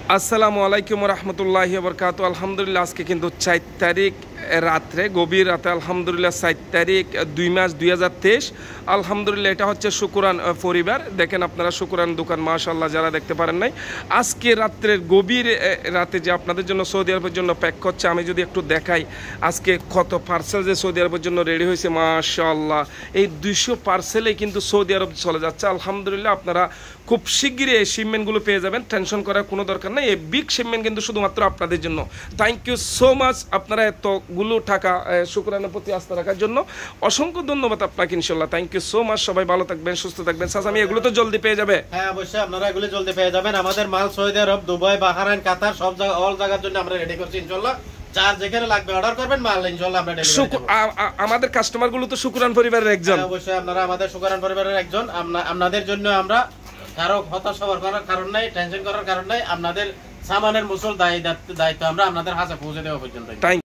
আসসালামু আলাইকুম রহমতুল্লাহি ওয়া বারাকাতুহু। আলহামদুলিল্লাহ আজকে কিন্তু 4 তারিখ রাত্রে, গভীর রাতে আলহামদুলিল্লাহ 4 তারিখ 2 মাস 2023। আলহামদুলিল্লাহ এটা হচ্ছে শুকুরান পরিবার। দেখেন আপনারা শুকুরান দোকান মাশাআল্লাহ, যারা দেখতে পারেন নাই আজকে রাত্রের গভীর রাতে যে আপনাদের জন্য সৌদি আরবের জন্য প্যাক করছে, আমি যদি একটু দেখাই আজকে কত পার্সেল যে সৌদি আরবের জন্য রেডি হয়েছে মাশাআল্লাহ। এই 200 পার্সেলে কিন্তু সৌদি আরব চলে যাচ্ছে আলহামদুলিল্লাহ। আপনারা খুব শিগগিরই এই শিপমেন্টগুলো পেয়ে যাবেন, টেনশন করার কোনো দরকার নেই। এই বিগ শিপমেন্ট কিন্তু শুধুমাত্র আপনাদের জন্য। থ্যাংক ইউ সো মাচ, আপনারা এতগুলো টাকা শুকরানের প্রতি আস্থা রাখার জন্য অসংখ্য ধন্যবাদ আপনাকে ইনশাল্লাহ। থ্যাংক ইউ সো মাচ, সবাই ভালো থাকবেন, সুস্থ থাকবেন। আমি এগুলো তো জলদি পেয়ে যাবে। হ্যাঁ অবশ্যই আপনারা এগুলো জলদি পেয়ে যাবেন। আমাদের মাল Saudi Arab, Dubai, Bahrain, Qatar সব জায়গা অল জায়গার জন্য আমরা রেডি করছি ইনশাআল্লাহ। যার যেখানে লাগবে অর্ডার করবেন, মাল ইনশাআল্লাহ আমরা ডেলিভারি করব। আমাদের কাস্টমার গুলো তো শুকরান পরিবারের একজন। অবশ্যই আপনারা আমাদের শুকরান পরিবারের একজন। আপনাদের জন্য আমরা কারো হতাশ হওয়ার কারণ নাই, টেনশন করার কারণ নাই। আপনাদের সামানের মুসল দায়িত্ব আমরা আপনাদের হাতে পৌঁছে দেওয়া পর্যন্ত।